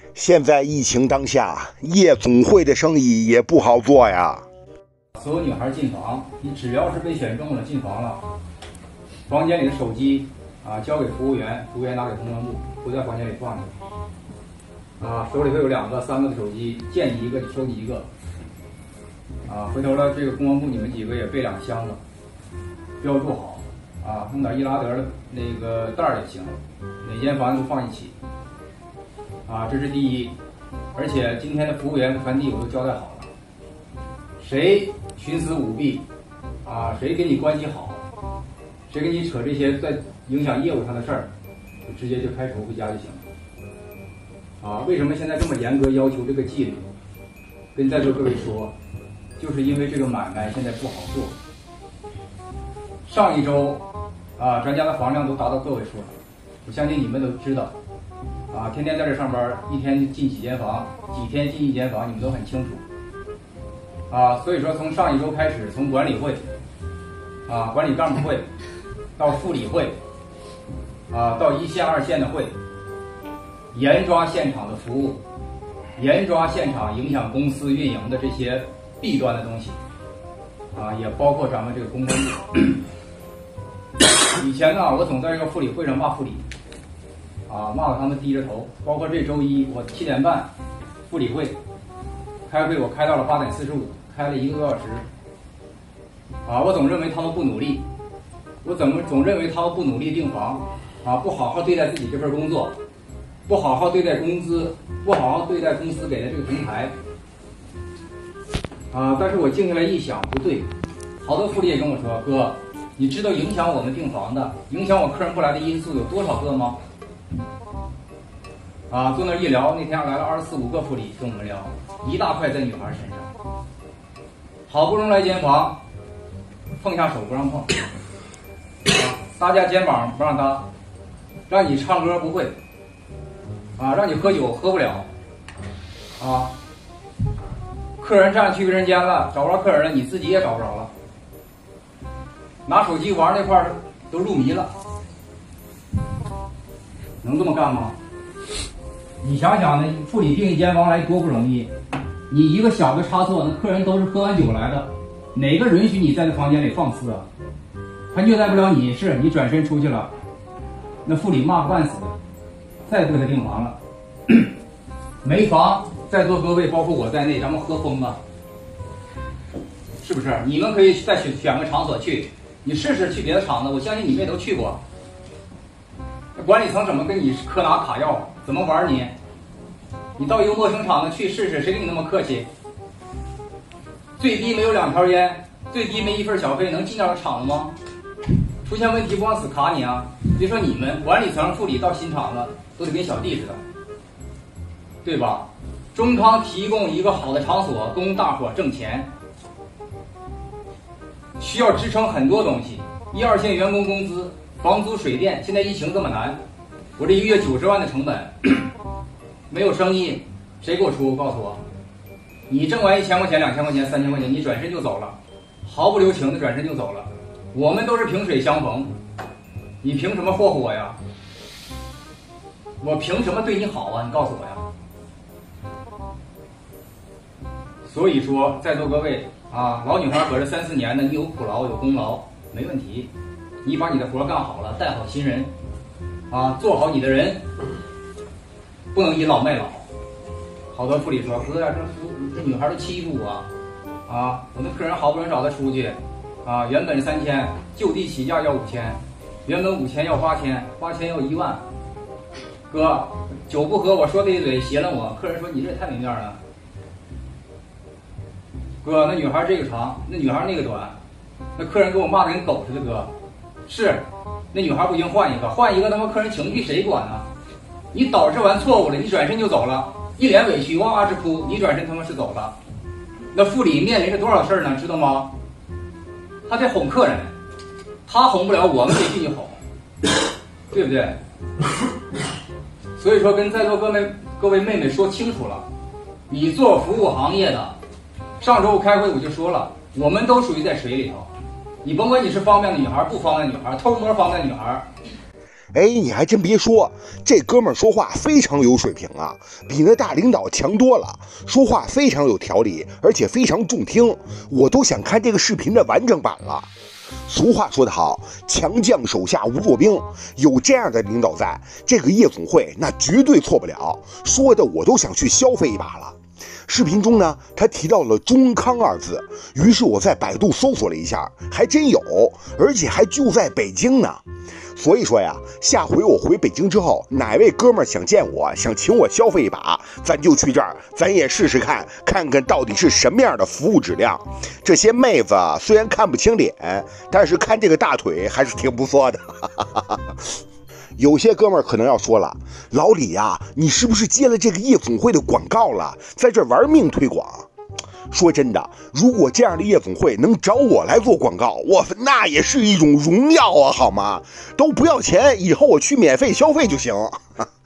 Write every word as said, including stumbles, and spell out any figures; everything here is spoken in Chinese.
现在疫情当下，夜总会的生意也不好做呀。 所有女孩进房，你只要是被选中了进房了，房间里的手机啊交给服务员，服务员拿给公关部，不在房间里放着。啊，手里头有两个、三个的手机，见你一个就收你一个。啊，回头了这个公关部你们几个也备两箱子，标注好，啊，弄点易拉德的那个袋儿也行，哪间房都放一起。啊，这是第一，而且今天的服务员和传递我都交代好了，谁徇私舞弊，啊，谁跟你关系好，谁跟你扯这些在影响业务上的事儿，就直接就开除回家就行了。啊，为什么现在这么严格要求这个纪律？跟在座各位说，就是因为这个买卖现在不好做。上一周，啊，咱家的房量都达到个位数了，我相信你们都知道。啊，天天在这上班，一天进几间房，几天进一间房，你们都很清楚。啊，所以说从上一周开始，从管理会，啊，管理干部会，到副理会，啊，到一线、二线的会，严抓现场的服务，严抓现场影响公司运营的这些弊端的东西，啊，也包括咱们这个公关部。以前呢，我总在这个副理会上骂副理。啊，骂得他们低着头。包括这周一，我七点半副理会开会，我开到了八点四十五，开了一个多小时。啊，我总认为他们不努力，我怎么总认为他们不努力订房，啊，不好好对待自己这份工作，不好好对待工资，不好好对待公司给的这个平台。啊，但是我静下来一想，不对，好多副理也跟我说，哥，你知道影响我们订房的，影响我客人不来的因素有多少个吗？啊，坐那一聊，那天来了二十四五个副理跟我们聊，一大块在女孩身上。好不容易来间房，碰下手不让碰，啊，搭架肩膀不让搭，让你唱歌不会，啊，让你喝酒喝不了，啊，客人占去别人间了，找不着客人了，你自己也找不着了，拿手机玩那块儿都入迷了，能这么干吗？你想想呢，副理订一间房来多不容易，你一个小的差错，那客人都是喝完酒来的，哪个允许你在这房间里放肆啊？他虐待不了你，是你转身出去了，那副理骂个半死，再不给他订房了，没房，在座各位包括我在内，咱们喝疯了，是不是？你们可以再选选个场所去，你试试去别的厂子，我相信你们也都去过。管理层怎么跟你磕拿卡要，怎么玩你？你到一个陌生厂子去试试，谁跟你那么客气？最低没有两条烟，最低没一份小费，能进到厂子吗？出现问题不往死卡你啊！别说你们管理层、副理到新厂子都得跟小弟似的，对吧？中康提供一个好的场所供大伙挣钱，需要支撑很多东西，一二线员工工资。房租水电，现在疫情这么难，我这一个月九十万的成本，没有生意，谁给我出？告诉我，你挣完一千块钱、两千块钱、三千块钱，你转身就走了，毫不留情的转身就走了。我们都是萍水相逢，你凭什么霍霍我呀？我凭什么对你好啊？你告诉我呀。所以说，在座各位啊，老女孩搁这三四年的，你有苦劳有功劳，没问题。你把你的活干好了，带好新人，啊，做好你的人，不能倚老卖老。好多副理说，哥呀，这这女孩都欺负我，啊，我那客人好不容易找他出去，啊，原本三千，就地起价要五千，原本五千要八千，八千要一万。哥，酒不喝，我说他一嘴，斜了我。客人说你这也太没面了。哥，那女孩这个长，那女孩那个短，那客人给我骂的跟狗似的，哥。是，那女孩不行，换一个，换一个，他妈客人情绪谁管呢？你导致完错误了，你转身就走了，一脸委屈，哇哇直哭，你转身他妈是走了。那副理面临着多少事儿呢？知道吗？他得哄客人，他哄不了，我们得进去哄，对不对？所以说，跟在座各位各位妹妹说清楚了，你做服务行业的，上周开会我就说了，我们都属于在水里头。你甭管你是方便的女孩，不方便的女孩，偷摸方便的女孩， 哎，你还真别说，这哥们儿说话非常有水平啊，比那大领导强多了，说话非常有条理，而且非常中听，我都想看这个视频的完整版了。俗话说得好，强将手下无弱兵，有这样的领导在，这个夜总会那绝对错不了，说的我都想去消费一把了。视频中呢，他提到了中康二字，于是我在百度搜索了一下，还真有，而且还就在北京呢。所以说呀，下回我回北京之后，哪位哥们儿想见我，想请我消费一把，咱就去这儿，咱也试试看，看看到底是什么样的服务质量。这些妹子虽然看不清脸，但是看这个大腿还是挺不错的。有些哥们儿可能要说了，老李呀，你是不是接了这个夜总会的广告了，在这玩命推广？说真的，如果这样的夜总会能找我来做广告，我那也是一种荣耀啊，好吗？都不要钱，以后我去免费消费就行。